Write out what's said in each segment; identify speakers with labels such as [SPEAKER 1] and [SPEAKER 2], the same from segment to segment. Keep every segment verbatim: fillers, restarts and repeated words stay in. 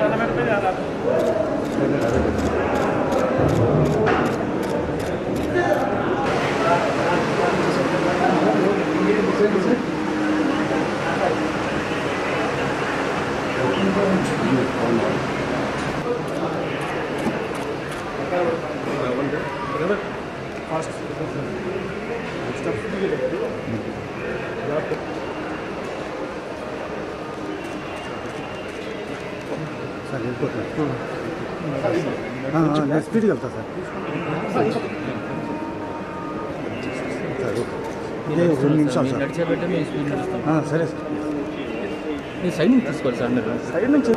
[SPEAKER 1] Fast. Sir, input. हाँ हाँ next speed चलता सर ये రెండు నిమిషాలు సార్ నడిచేబెట్టే మీ స్పీడ్ నడుస్తాం ఆ సరే సార్ ఈ సైడ్ నుంచి తీసుకోవాలి సార్ మీరు సైడ్ నుంచి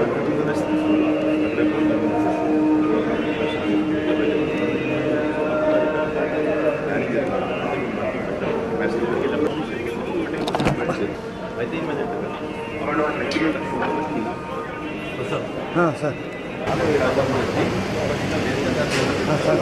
[SPEAKER 1] हाँ सर हाँ सर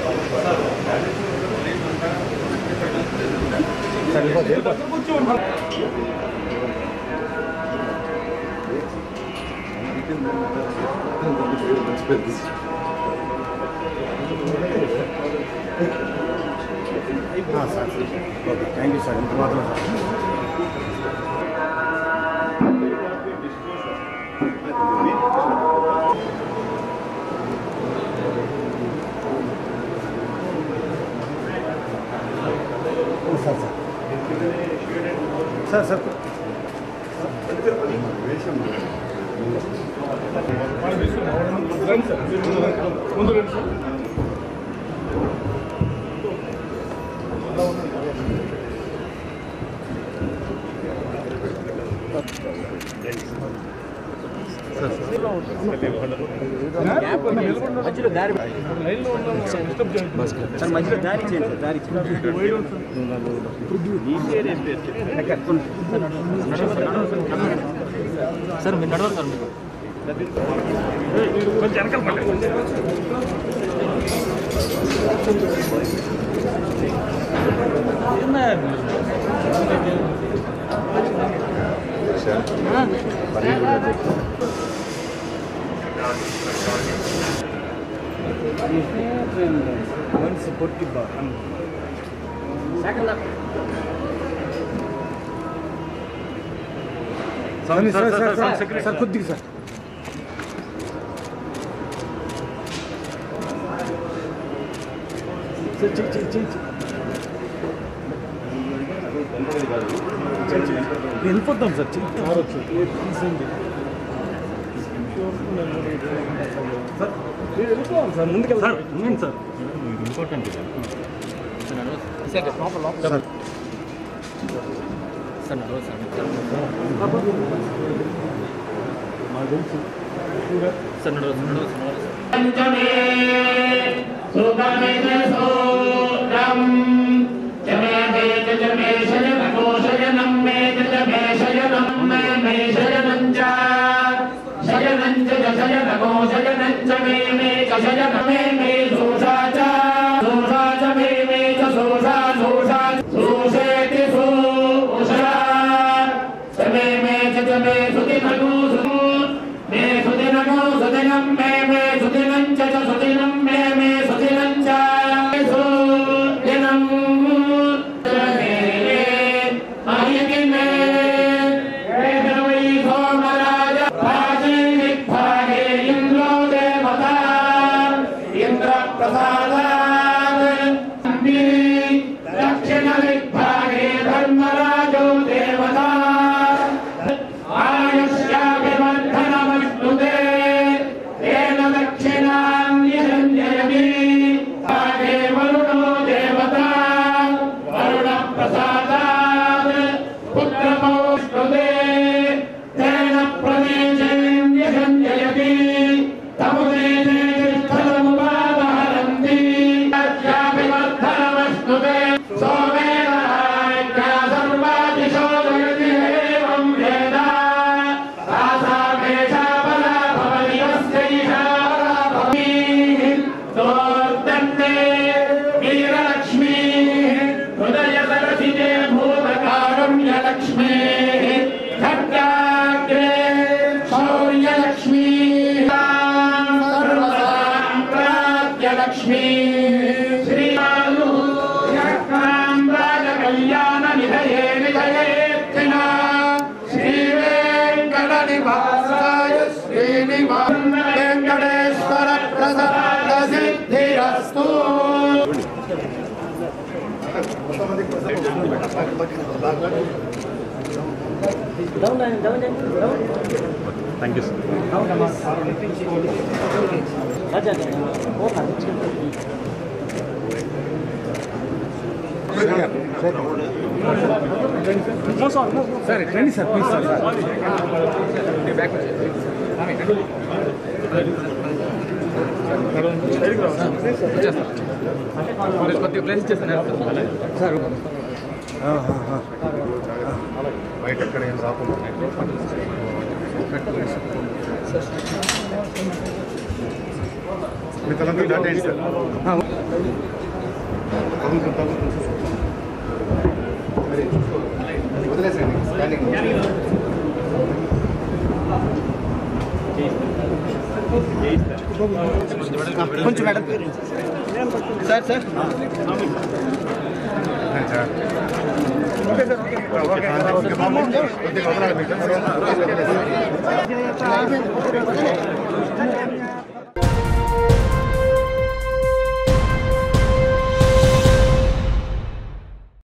[SPEAKER 1] हाँ sir okay thank you sir इंत मात्र सर सर सर మధ్యలో దారి సార్ మధ్యలో దారి చేయండి సార్ దారి సార్ మీరు నడవాలి సార్ మీకు కొంచెం వెనకాల పట్టండి once forty bar second up sir sir sir sir sir खुद दिख सर sir ची ची ची వెళ్ళిపోతాం సార్ కారొచ్చు తీసేయండి సార్ మీరు వెళ్ళిపోవాలి సార్ ముందుకు సార్ ఉండండి sir important sir sir sir మా తెలుసు సార్ నడవచ్చు प्रसाद థ్యాంక్ యూ
[SPEAKER 2] సార్ రండి సార్ ప్లీజ్ సార్ కొద్దిగా ప్లేస్ ఇచ్చేస్తాను సార్
[SPEAKER 3] బయట ఎక్కడ ఏం రాకుండా మీ తలంతా డాటా ఏంటి సార్ తగులుతుంది తగులుతుంది మరి వదిలేసండి స్కానింగ్
[SPEAKER 2] కొంచెం madam sir sir
[SPEAKER 3] okay sir okay okay కొద్దిగా వదలాలి మీకు